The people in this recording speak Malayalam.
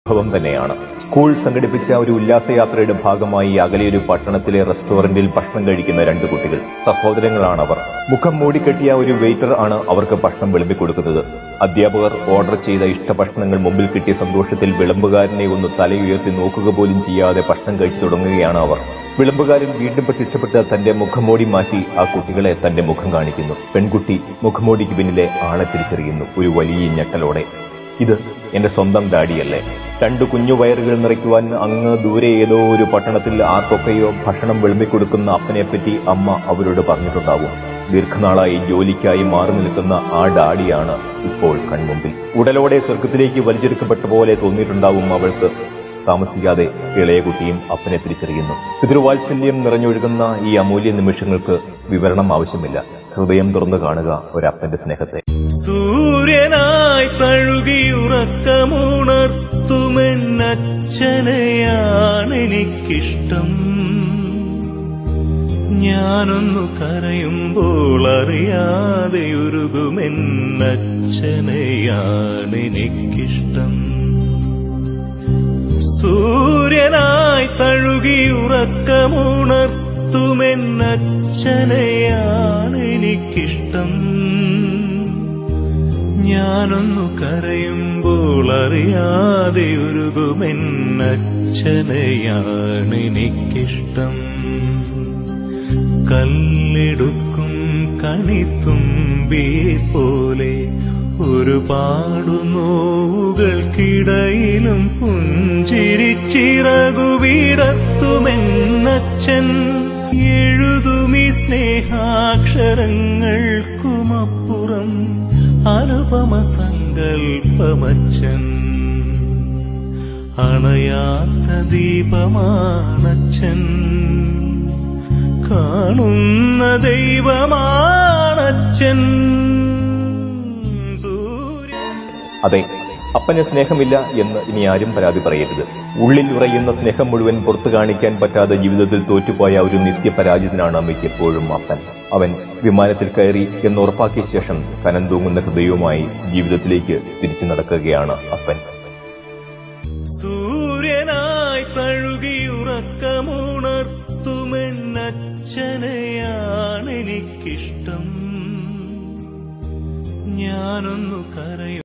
സംഭവം തന്നെയാണ്. സ്കൂൾ സംഘടിപ്പിച്ച ഒരു ഉല്ലാസയാത്രയുടെ ഭാഗമായി അകലെയൊരു പട്ടണത്തിലെ റെസ്റ്റോറന്റിൽ ഭക്ഷണം കഴിക്കുന്ന 2 കുട്ടികൾ. സഹോദരങ്ങളാണവർ. മുഖം മൂടിക്കെട്ടിയ ഒരു വെയിറ്റർ ആണ് അവർക്ക് ഭക്ഷണം വിളമ്പിക്കൊടുക്കുന്നത്. അധ്യാപകർ ഓർഡർ ചെയ്ത ഇഷ്ടഭക്ഷണങ്ങൾ മുമ്പിൽ കിട്ടിയ സന്തോഷത്തിൽ വിളമ്പുകാരനെ ഒന്ന് തലയുയർത്തി നോക്കുക പോലും ചെയ്യാതെ ഭക്ഷണം കഴിച്ചു തുടങ്ങുകയാണ് അവർ. വിളമ്പുകാരൻ വീണ്ടും പ്രത്യക്ഷപ്പെട്ട് തന്റെ മുഖംമൂടി മാറ്റി ആ കുട്ടികളെ തന്റെ മുഖം കാണിക്കുന്നു. പെൺകുട്ടി മുഖംമൂടിക്ക് പിന്നിലെ ആളെ തിരിച്ചറിയുന്നു ഒരു വലിയ ഞെട്ടലോടെ. ഇത് എന്റെ സ്വന്തം ഡാഡിയല്ലേ? 2 കുഞ്ഞു വയറുകൾ നിറയ്ക്കുവാൻ അങ്ങ് ദൂരെ ഏതോ ഒരു പട്ടണത്തിൽ ആർക്കൊക്കെയോ ഭക്ഷണം വിളമ്പിക്കൊടുക്കുന്ന അപ്പനെപ്പറ്റി അമ്മ അവരോട് പറഞ്ഞിട്ടുണ്ടാവും. ദീർഘനാളായി ജോലിക്കായി മാറി നിൽക്കുന്ന ആ ഡാഡിയാണ് ഇപ്പോൾ കൺമുമ്പിൽ. ഉടലോടെ സ്വർഗത്തിലേക്ക് വലിച്ചെടുക്കപ്പെട്ട പോലെ തോന്നിയിട്ടുണ്ടാവും അവൾക്ക്. താമസിക്കാതെ ഇളയ കുട്ടിയും അപ്പനെ തിരിച്ചറിയുന്നു. പിതൃവാത്സല്യം നിറഞ്ഞൊഴുകുന്ന ഈ അമൂല്യ നിമിഷങ്ങൾക്ക് വിവരണം ആവശ്യമില്ല. ഹൃദയം തുറന്നു കാണുക ഒരപ്പന്റെ സ്നേഹത്തെ. സൂര്യനായി തഴുകിയുറക്കമുണർത്തുമെന്നച്ഛനെയാണെനിക്കിഷ്ടം. ഞാനൊന്നു കരയുമ്പോൾ അറിയാതെ ഉരുകുമെന്നച്ഛനെയാണെനിക്കിഷ്ടം. സൂര്യനായി തഴുകിയുറക്കമുണർത്തുമെന്നച്ഛനെയാണെനിക്കിഷ്ടം. ഞാനൊന്നു കരയുമ്പോൾ അറിയാതെ ഉരുകുമെന്നച്ഛനെയാണെനിക്കിഷ്ടം. കല്ലെടുക്കും കണിത്തുമ്പിയെ പോലെ ഒരുപാടു നോവുകൾക്കിടയിലും പുഞ്ചിരിച്ചിറകുവിടർത്തുമെന്നച്ഛൻ. എഴുതുമീ സ്നേഹാക്ഷരങ്ങൾക്കുമപ്പുറം അനുപമ സങ്കൽപ്പമച്ഛൻ. അണയാത്ത ദീപമാണച്ഛൻ, കാണുന്ന ദൈവമാണച്ഛൻ. അതെ, അപ്പന് സ്നേഹമില്ല എന്ന് ഇനി ആരും പരാതി പറയരുത്. ഉള്ളിൽ ഉറയുന്ന സ്നേഹം മുഴുവൻ പുറത്തു കാണിക്കാൻ പറ്റാതെ ജീവിതത്തിൽ തോറ്റുപോയ ഒരു നിത്യപരാജിതനാണ് മിക്കപ്പോഴും അപ്പൻ. അവൻ വിമാനത്തിൽ കയറി എന്ന് ഉറപ്പാക്കിയ ശേഷം കനം തൂങ്ങുന്ന ഹൃദയവുമായി ജീവിതത്തിലേക്ക് തിരിച്ചു നടക്കുകയാണ് അപ്പൻ. സൂര്യനായി തഴുകിയുറക്കമുണർത്തുമെന്നച്ഛനെയാണെനിക്കിഷ്ടം. ഞാനൊന്നു കരയും